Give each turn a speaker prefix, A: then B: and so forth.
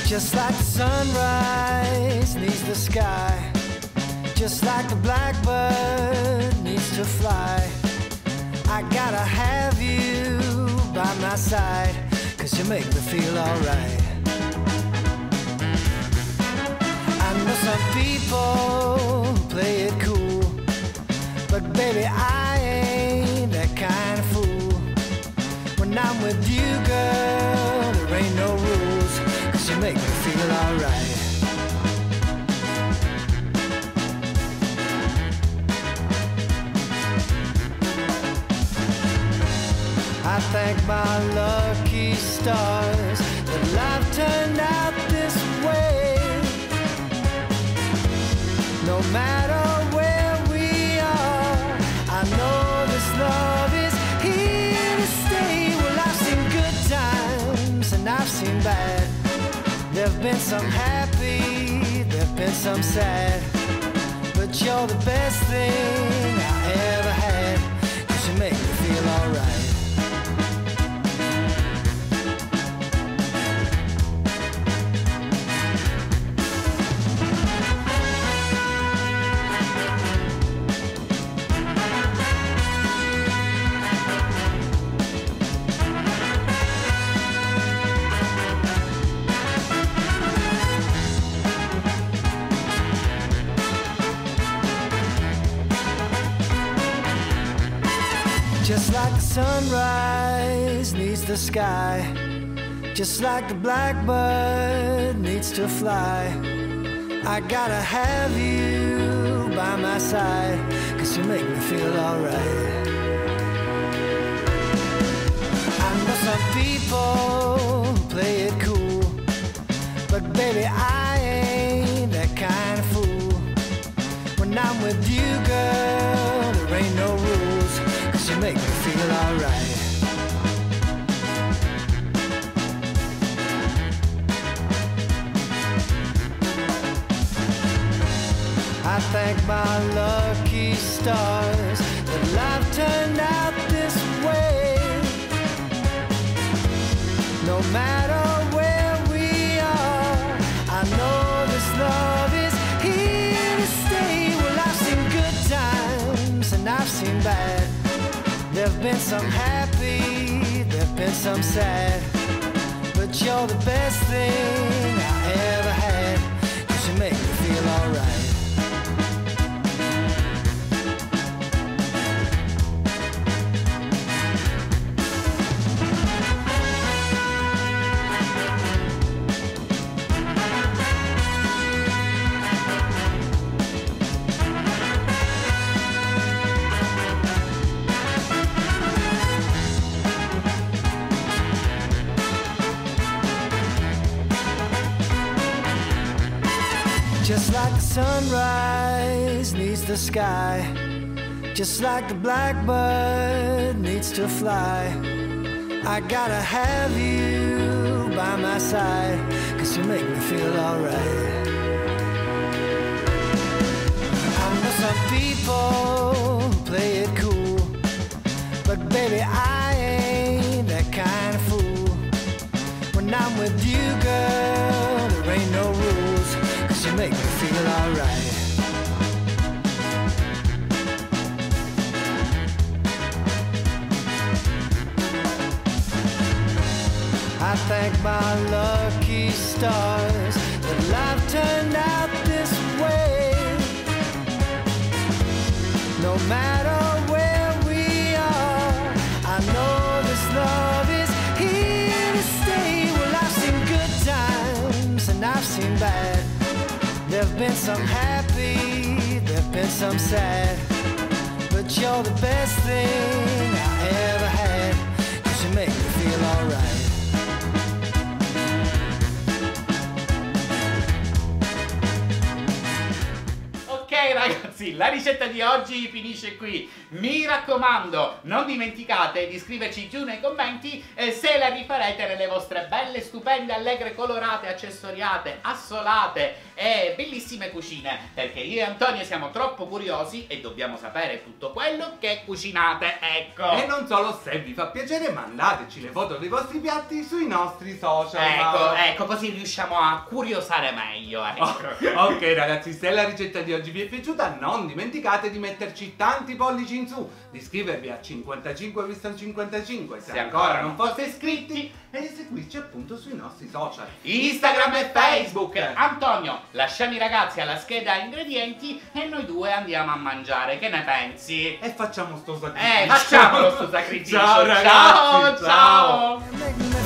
A: Just like the sunrise needs the sky, just like the blackbird needs to fly, I gotta have you by my side, 'cause you make me feel alright. I know some people play it cool, but baby I ain't that kind of fool. When I'm with you, girl, there ain't no rules, 'cause you make me feel alright. I thank my lucky stars that life turned out this way. No matter where we are, I know this love is here to stay. Well, I've seen good times and I've seen bad. There've been some happy, there've been some sad, but you're the best thing I ever had, 'cause you make me feel alright. Just like the sunrise needs the sky, just like the blackbird needs to fly, I gotta have you by my side, 'cause you make me feel alright. I know some people play it cool, but baby I ain't that kind of fool. When I'm with you, girl, there ain't no rules, 'cause you make me feel alright. I thank my lucky stars that life turned out this way. No matter where we are, I know this love is here to stay. Well, I've seen good times and I've seen bad. There've been some happy, there've been some sad, but you're the best thing I ever had, 'cause you make me feel alright. Just like the sunrise needs the sky, just like the blackbird needs to fly, I gotta have you by my side, 'cause you make me feel alright. I know some people play it cool, but baby I ain't that kind of fool. When I'm with you, girl, there ain't no rules, 'cause you make me feel alright. I thank my lucky stars that life turned out this way. No matter where we are, I know this love is here to stay. Well, I've seen good times and I've seen bad. There've been some happy, there've been some sad, but you're the best thing I ever had, 'cause you make me feel alright.
B: Ok ragazzi, ragazzi, la ricetta di oggi finisce qui. Mi raccomando, non dimenticate di scriverci giù nei commenti se la rifarete nelle vostre belle, stupende, allegre, colorate, accessoriate, assolate e bellissime cucine, perché io e Antonio siamo troppo curiosi e dobbiamo sapere tutto quello che cucinate, ecco.
C: E non solo, se vi fa piacere, mandateci le foto dei vostri piatti sui nostri social.
B: Ecco, così riusciamo a curiosare meglio, ecco.
C: Ok ragazzi, se la ricetta di oggi vi è piaciuta, non dimenticate di metterci tanti pollici in su, di iscrivervi a 55 visto 55 se ancora non foste iscritti, e di seguirci appunto sui nostri social
B: Instagram e Facebook. Antonio, lasciamo i ragazzi alla scheda ingredienti e noi due andiamo a mangiare, che ne pensi?
C: e facciamolo sto sacrificio.
B: Facciamolo sto sacrificio.
C: Ciao ragazzi,
B: Ciao.
A: Make me